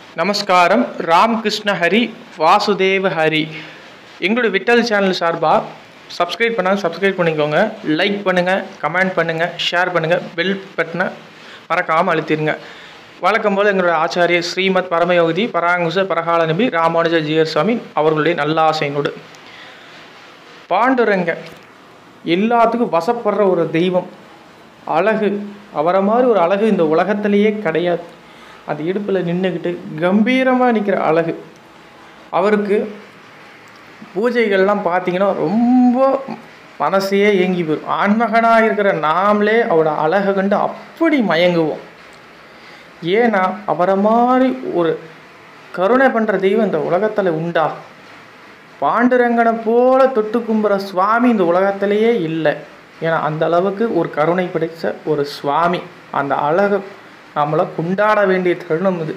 நமஸ்காரம். ராம்கிருஷ்ண ஹரி வாசுதேவ ஹரி. எங்களுடைய விட்டல் சேனல் சார்பாக சப்ஸ்கிரைப் பண்ணால் சப்ஸ்கிரைப் பண்ணிக்கோங்க. லைக் பண்ணுங்கள், கமெண்ட் பண்ணுங்கள், ஷேர் பண்ணுங்கள். பெல் பட்டனை மறக்காமல் அழுத்திடுங்க. வழக்கம் போல் எங்களுடைய ஆச்சாரிய ஸ்ரீமத் பரமயோகி பராங்குச பரகால நபி ராமானுஜ ஜீயர் சுவாமி அவர்களுடைய நல்லாசையினோடு பாண்டுரங்க எல்லாத்துக்கும் வசப்படுற ஒரு தெய்வம். அழகு, அவரை மாதிரி ஒரு அழகு இந்த உலகத்திலேயே கிடையாது. அது இடுப்பில் நின்றுக்கிட்டு கம்பீரமாக நிற்கிற அழகு. அவருக்கு பூஜைகள்லாம் பார்த்திங்கன்னா ரொம்ப மனசையே ஏங்கி போயிடும். ஆண்மகனாக இருக்கிற நாமளே அவரோட அழகை கண்டு அப்படி மயங்குவோம். ஏன்னா அவரை மாதிரி ஒரு கருணை பண்ணுற தெய்வம் இந்த உலகத்தில் உண்டா? பாண்டுரங்கனை போல தொட்டு கும்புற சுவாமி இந்த உலகத்திலேயே இல்லை. ஏன்னா அந்த அளவுக்கு ஒரு கருணை படைத்த ஒரு சுவாமி. அந்த அழகை நம்மளை கொண்டாட வேண்டிய தருணம் இது.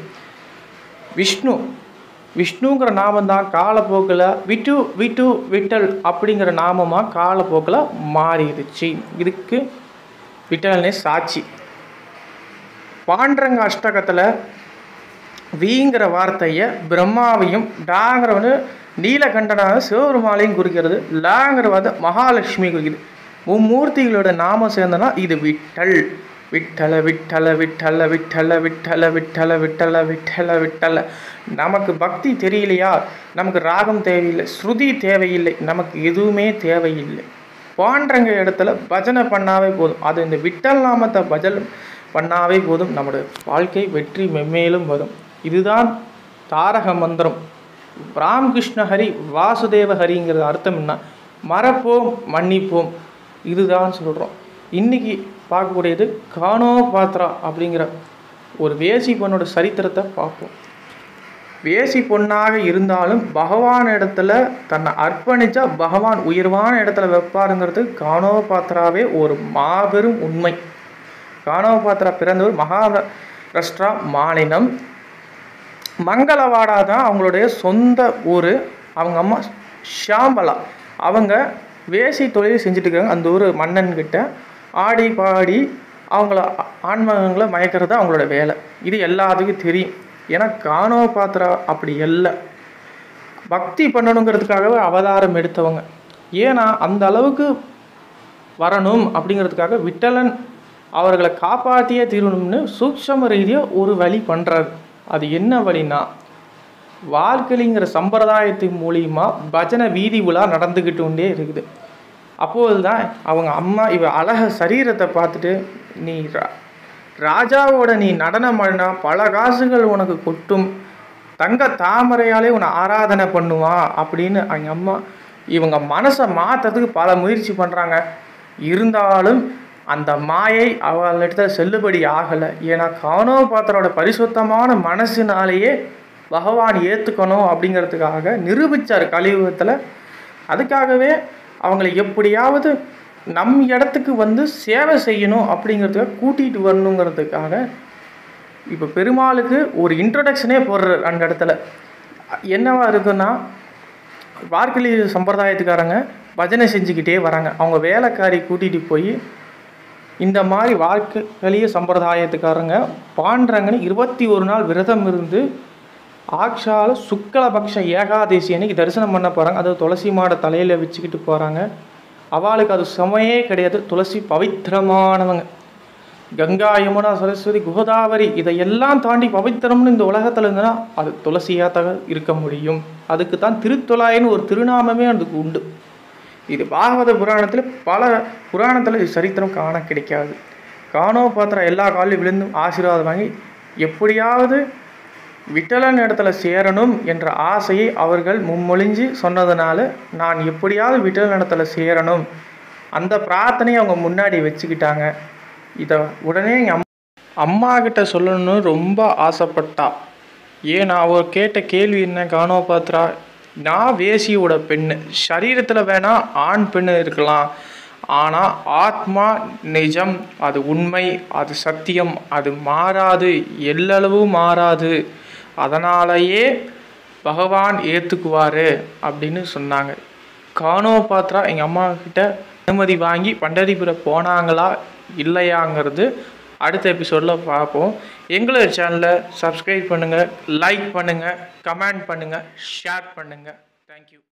விஷ்ணுங்கிற நாமந்தான் காலப்போக்கில் விட்டல் அப்படிங்கிற நாமமாக காலப்போக்கில் மாறிடுச்சு. இதுக்கு விட்டலனே சாட்சி. பாண்டுரங்க அஷ்டகத்தில் வீங்கிற வார்த்தையை பிரம்மாவையும், டாங்கிறவனு நீலகண்டனாக சிவபெருமாளையும் குறிக்கிறது, லாங்கிற வார்த்தை மகாலட்சுமி குறிக்கிறது. மும்மூர்த்திகளோட நாமம் சேர்ந்தனா இது விட்டல். விட்டல விட்டல விட்டல விட்டல விட்டல விட்டல விட்டல விட்டல விட்டல. நமக்கு பக்தி தெரியலையா? நமக்கு ராகம் தேவையில்லை, ஸ்ருதி தேவையில்லை, நமக்கு எதுவுமே தேவையில்லை. பாண்டுரங்க இடத்துல பஜனை பண்ணாவே போதும். அது இந்த விட்டல் நாமத்தை பஜனை பண்ணாவே போதும். நம்முடைய வாழ்க்கை வெற்றி மென்மேலும் வரும். இதுதான் தாரக மந்திரம். ராமகிருஷ்ண ஹரி வாசுதேவ ஹரிங்கிறது அர்த்தம் என்ன? மறப்போம், மன்னிப்போம். இதுதான் சொல்கிறோம். இன்றைக்கி பார்க்கக்கூடியது கானோபாத்ரா அப்படிங்கிற ஒரு வேசி பொண்ணோட சரித்திரத்தை பார்ப்போம். வேசி பொண்ணாக இருந்தாலும் பகவான் இடத்துல தன்னை அர்ப்பணித்தா பகவான் உயர்வான இடத்துல வைப்பாருங்கிறது கானோபாத்ராவே ஒரு மாபெரும் உண்மை. கானோபாத்ரா பிறந்தவர் மகாராஷ்டிரா மாநிலம் மங்களவாடா தான் அவங்களுடைய சொந்த ஊர். அவங்க அம்மா ஷாம்பலா. அவங்க வேசி தொழில் செஞ்சுட்டு இருக்காங்க. அந்த ஊர் மன்னன்கிட்ட ஆடி பாடி அவங்கள ஆன்மகங்களை மயக்கிறது அவங்களோட வேலை. இது எல்லாத்துக்கும் தெரியும். ஏன்னா கானோபாத்ரா அப்படி இல்லை, பக்தி பண்ணணுங்கிறதுக்காகவே அவதாரம் எடுத்தவங்க. ஏன்னா அந்த அளவுக்கு வரணும் அப்படிங்கிறதுக்காக விட்டலன் அவர்களை காப்பாற்றியே தீரணும்னு சூக்ஷ்ம ரீதியாக ஒரு வழி பண்ணுறாரு. அது என்ன வழின்னா, வாழ்க்கைங்கிற சம்பிரதாயத்தின் மூலிமா பஜனை வீதி விழா நடந்துக்கிட்டு கொண்டே இருக்குது. அப்போது தான் அவங்க அம்மா இவ அழக சரீரத்தை பார்த்துட்டு, நீ ராஜாவோட நீ நடனம் பண்ணா பல காசுகள் உனக்கு கொட்டும், தங்க தாமரையாலே உன்னை ஆராதனை பண்ணுவான் அப்படின்னு அவங்க அம்மா இவங்க மனசை மாற்றுறதுக்கு பல முயற்சி பண்ணுறாங்க. இருந்தாலும் அந்த மாயை அவளிடத்துல செல்லுபடி ஆகலை. ஏன்னா கானோபாத்ரோட பரிசுத்தமான மனசினாலேயே பகவான் ஏற்றுக்கணும் அப்படிங்கிறதுக்காக நிரூபித்தார் கலியுகத்தில். அதுக்காகவே அவங்கள எப்படியாவது நம் இடத்துக்கு வந்து சேவை செய்யணும் அப்படிங்கிறதுக்காக கூட்டிகிட்டு வரணுங்கிறதுக்காக இப்போ பெருமாளுக்கு ஒரு இன்ட்ரடக்ஷனே போடுறார். அந்த இடத்துல என்னவா இருக்குன்னா, வார்க்கலி சம்பிரதாயத்துக்காரங்க பஜனை செஞ்சுக்கிட்டே வராங்க. அவங்க வேலைக்காரி கூட்டிகிட்டு போய் இந்த மாதிரி வார்க்கலிய சம்பிரதாயத்துக்காரங்க பாண்டுரங்கன்னு 21 நாள் விரதம் இருந்து ஆக்ஷால சுக்லபக்ஷ ஏகாதேசி அன்னைக்கு தரிசனம் பண்ண போகிறாங்க. அது துளசி மாட தலையில் வச்சுக்கிட்டு போகிறாங்க. அவளுக்கு அது சமையே கிடையாது. துளசி பவித்திரமானவங்க. கங்கா, யமுனா, சரஸ்வதி, கோதாவரி இதையெல்லாம் தாண்டி பவித்திரம்னு இந்த உலகத்தில் இருந்ததுன்னா அது துளசியாக தான் இருக்க முடியும். அதுக்கு தான் திருத்துழாயின்னு ஒரு திருநாமமே அதுக்கு உண்டு. இது பாகவத புராணத்தில் பல புராணத்தில் சரித்திரம் காண கிடைக்காது. கானோபாத்ரா எல்லா காலையும் விழுந்து ஆசீர்வாதம் வாங்கி எப்படியாவது விட்டலன் இடத்துல சேரணும் என்ற ஆசையை அவர்கள் முன்மொழிஞ்சு சொன்னதுனால, நான் எப்படியாவது விட்டலன் இடத்துல சேரணும் அந்த பிரார்த்தனையை அவங்க முன்னாடி வச்சுக்கிட்டாங்க. இதை உடனே எங்கள் அம்மா கிட்ட சொல்லணும்னு ரொம்ப ஆசைப்பட்டா. ஏன்னா அவர் கேட்ட கேள்வி என்ன, கானோபாத்ரா நான் வேசியோட பெண்ணு, சரீரத்தில் வேணால் ஆண் பெண்ணு இருக்கலாம், ஆனால் ஆத்மா நிஜம், அது உண்மை, அது சத்தியம், அது மாறாது, எல்லளவும் மாறாது, அதனாலேயே பகவான் ஏற்றுக்குவார் அப்படின்னு சொன்னாங்க. கானோபாத்ரா எங்கள் அம்மா கிட்ட அனுமதி வாங்கி பண்டரிபுரம் போனாங்களா இல்லையாங்கிறது அடுத்த எபிசோடில் பார்ப்போம். எங்களோட சேனலை சப்ஸ்கிரைப் பண்ணுங்கள், லைக் பண்ணுங்கள், கமெண்ட் பண்ணுங்கள், ஷேர் பண்ணுங்கள். தேங்க்யூ.